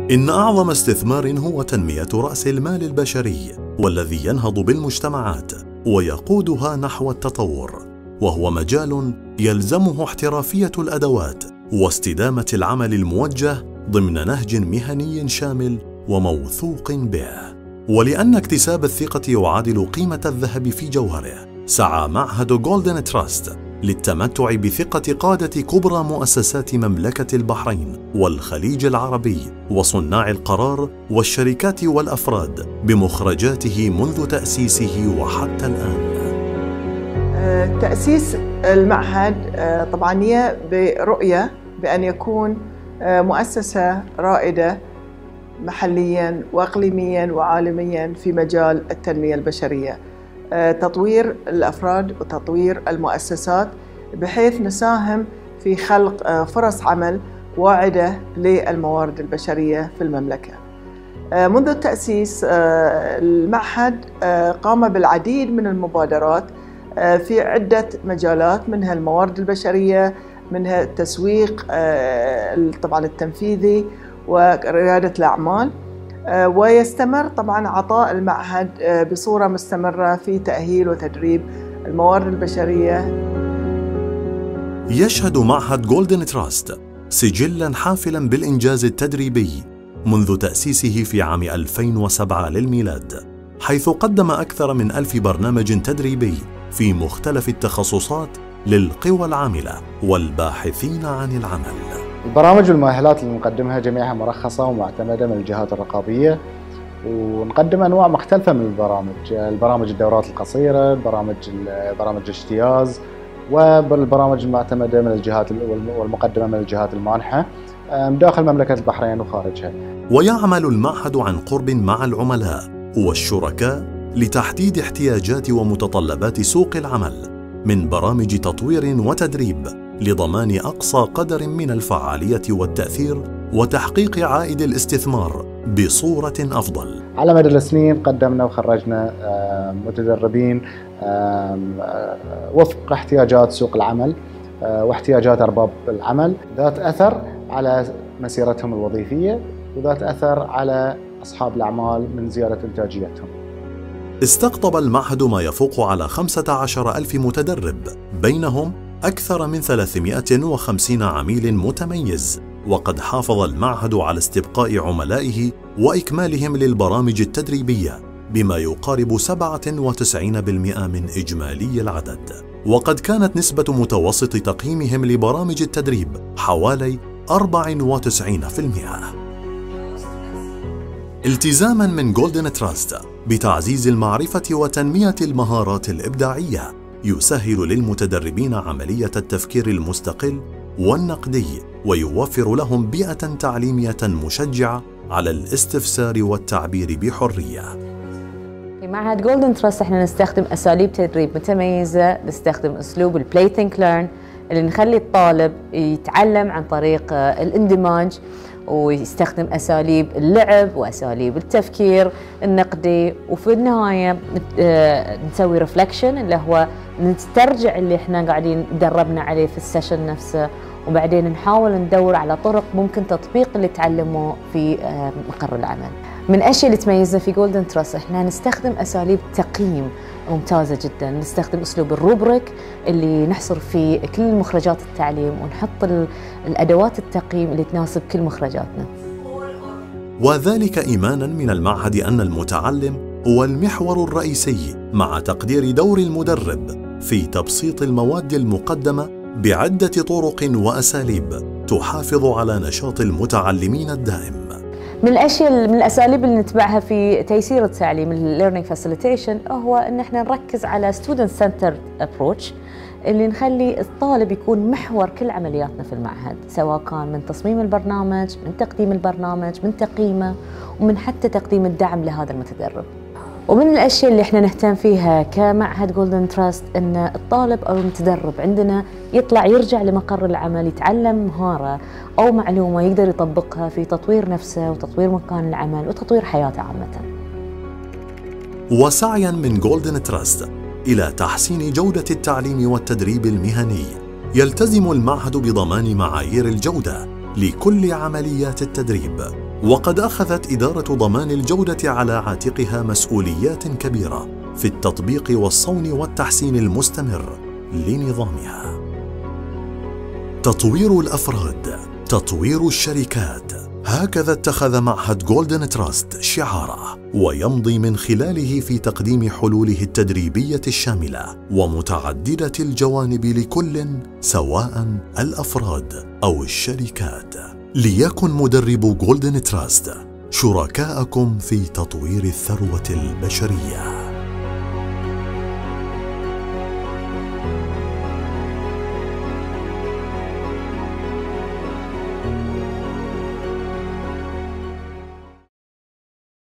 إن أعظم استثمار هو تنمية رأس المال البشري، والذي ينهض بالمجتمعات ويقودها نحو التطور، وهو مجال يلزمه احترافية الأدوات واستدامة العمل الموجه ضمن نهج مهني شامل وموثوق به. ولأن اكتساب الثقة يعادل قيمة الذهب في جوهره، سعى معهد جولدن تراست للتمتع بثقة قادة كبرى مؤسسات مملكة البحرين والخليج العربي وصناع القرار والشركات والأفراد بمخرجاته منذ تأسيسه وحتى الآن. تأسيس المعهد طبعاً هي برؤية بأن يكون مؤسسة رائدة محلياً وإقليمياً وعالمياً في مجال التنمية البشرية، تطوير الأفراد وتطوير المؤسسات بحيث نساهم في خلق فرص عمل واعدة للموارد البشرية في المملكة. منذ التأسيس المعهد قام بالعديد من المبادرات في عدة مجالات، منها الموارد البشرية، منها التسويق طبعا التنفيذي وريادة الأعمال، ويستمر طبعا عطاء المعهد بصورة مستمرة في تأهيل وتدريب الموارد البشرية. يشهد معهد جولدن تراست سجلاً حافلاً بالإنجاز التدريبي منذ تأسيسه في عام 2007 للميلاد، حيث قدم أكثر من 1000 برنامج تدريبي في مختلف التخصصات للقوى العاملة والباحثين عن العمل. البرامج والمؤهلات اللي نقدمها جميعها مرخصة ومعتمدة من الجهات الرقابية، ونقدم أنواع مختلفة من البرامج الدورات القصيرة، برامج الاجتياز، والبرامج المعتمدة من الجهات والمقدمة من الجهات المانحة داخل مملكة البحرين وخارجها. ويعمل المعهد عن قرب مع العملاء والشركاء لتحديد احتياجات ومتطلبات سوق العمل، من برامج تطوير وتدريب لضمان أقصى قدر من الفعالية والتأثير وتحقيق عائد الاستثمار بصورة أفضل. على مدى السنين قدمنا وخرجنا متدربين وفق احتياجات سوق العمل واحتياجات أرباب العمل، ذات أثر على مسيرتهم الوظيفية وذات أثر على أصحاب الأعمال من زيادة إنتاجيتهم. استقطب المعهد ما يفوق على 15,000 متدرب، بينهم أكثر من 350 عميل متميز، وقد حافظ المعهد على استبقاء عملائه وإكمالهم للبرامج التدريبية بما يقارب 97% من إجمالي العدد، وقد كانت نسبة متوسط تقييمهم لبرامج التدريب حوالي 94%. التزاماً من جولدن تراست بتعزيز المعرفة وتنمية المهارات الإبداعية، يسهل للمتدربين عملية التفكير المستقل والنقدي، ويوفر لهم بيئة تعليمية مشجعة على الاستفسار والتعبير بحرية. في معهد جولدن تراست احنا نستخدم أساليب تدريب متميزة، نستخدم أسلوب البلاي ثينك ليرن اللي نخلي الطالب يتعلم عن طريق الاندماج، ويستخدم أساليب اللعب وأساليب التفكير النقدي، وفي النهاية نسوي ريفلكشن اللي هو نسترجع اللي احنا قاعدين دربنا عليه في السيشن نفسه، وبعدين نحاول ندور على طرق ممكن تطبيق اللي تعلموه في مقر العمل. من الأشياء اللي تميزنا في جولدن تراست احنا نستخدم أساليب تقييم ممتازة جدا، نستخدم أسلوب الروبريك اللي نحصر فيه كل مخرجات التعليم ونحط الأدوات التقييم اللي تناسب كل مخرجاتنا. وذلك إيمانا من المعهد أن المتعلم هو المحور الرئيسي، مع تقدير دور المدرب في تبسيط المواد المقدمة بعدة طرق وأساليب تحافظ على نشاط المتعلمين الدائم. من الأساليب اللي نتبعها في تيسير التعليم Learning Facilitation هو أن احنا نركز على Student Centered Approach، اللي نخلي الطالب يكون محور كل عملياتنا في المعهد، سواء كان من تصميم البرنامج، من تقديم البرنامج، من تقييمه، ومن حتى تقديم الدعم لهذا المتدرب. ومن الأشياء اللي احنا نهتم فيها كمعهد جولدن تراست أن الطالب أو المتدرب عندنا يطلع يرجع لمقر العمل يتعلم مهارة أو معلومة يقدر يطبقها في تطوير نفسه وتطوير مكان العمل وتطوير حياته عامة. وسعياً من جولدن تراست إلى تحسين جودة التعليم والتدريب المهني، يلتزم المعهد بضمان معايير الجودة لكل عمليات التدريب، وقد أخذت إدارة ضمان الجودة على عاتقها مسؤوليات كبيرة في التطبيق والصون والتحسين المستمر لنظامها. تطوير الأفراد، تطوير الشركات، هكذا اتخذ معهد جولدن تراست شعاره، ويمضي من خلاله في تقديم حلوله التدريبية الشاملة ومتعددة الجوانب لكل، سواء الأفراد أو الشركات. ليكن مدرب جولدن تراست شركاءكم في تطوير الثروة البشرية.